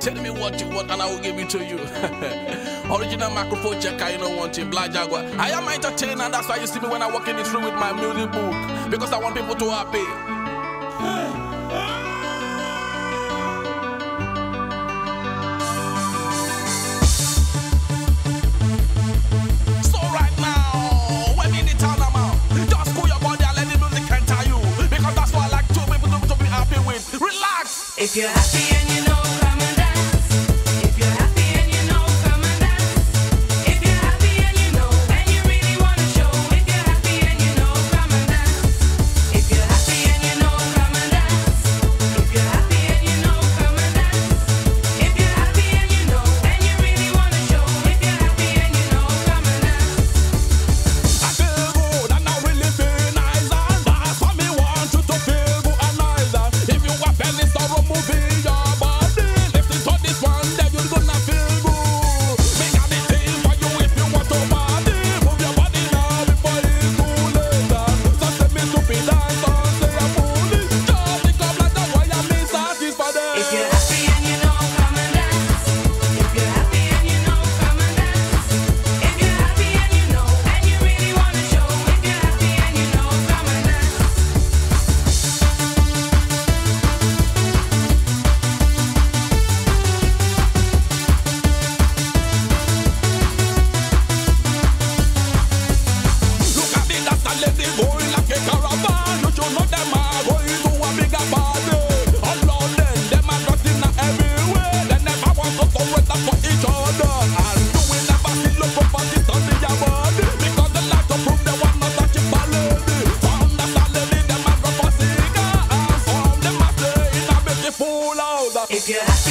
Tell me what you want and I will give it to you. Original microphone checker, you know one thing, Black Jaguar. I am entertainer, and that's why you see me when I walk in this room with my music book. Because I want people to happy. So right now, when in the town I'm out, just cool your body and let the music enter you. Because that's what I like two people to be happy with. Relax! If you're happy and you know, come and dance. If you're happy and you know, come and dance. If you're happy and you know, and you really want to show. If you're happy and you know, come and dance. If you're happy and you know, come and dance. If you're happy and you know, come and dance. If you're happy and you know, and you really want to show. If you're happy and you know, come and dance. I feel good and I really feel nice, and that's why me want you to feel good and nice. If you have any sorrow, moving your body, listen to this one, then you're gonna feel good. Me got the thing for you if you want to party. Move your body now before it's too late. So say me stupid dance or say a foolish. Just think of like the way I miss satisfied. If you're happy and you know, come and dance. If you're happy and you know, come and dance. If you're happy and you know, and you really want to show. If you're happy and you know, come and dance. Look at the dance and let it go like a caravan. You should know them are going to a bigger party. All of them are cutting everywhere. They never want to come with up for each other. And you will never see look up at it on their body. Because they like to prove they want not touch it for lady. Some that's a lady, them are go for cigar. And some them are stay in a beautiful house. If you're happy